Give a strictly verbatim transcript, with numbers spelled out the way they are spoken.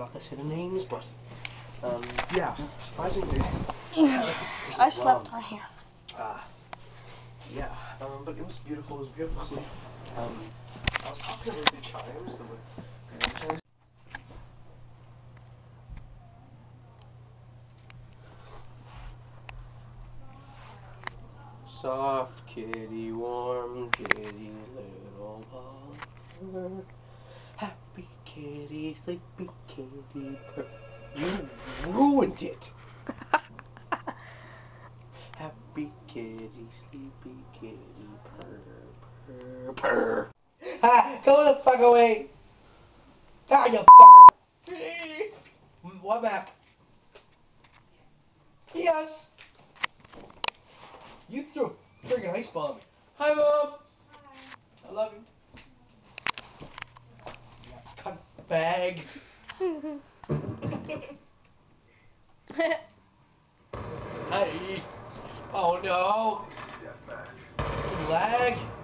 not gonna say the names, but um, yeah, surprisingly, I slept on here. Ah, uh, yeah, um, but it was beautiful. It was beautiful sleep. Um, I was talking about the chimes that would. Soft kitty, warm kitty, little lover. Happy kitty, sleepy kitty, purr. You ruined it! Happy kitty, sleepy kitty, purr, purr, purr. Ah, go the fuck away! Ah, you fucker! What map? Yes! You threw a friggin' ice bomb. Hi, Mom! Hi. I love you. Cunt bag. Hi. Oh no. Lag.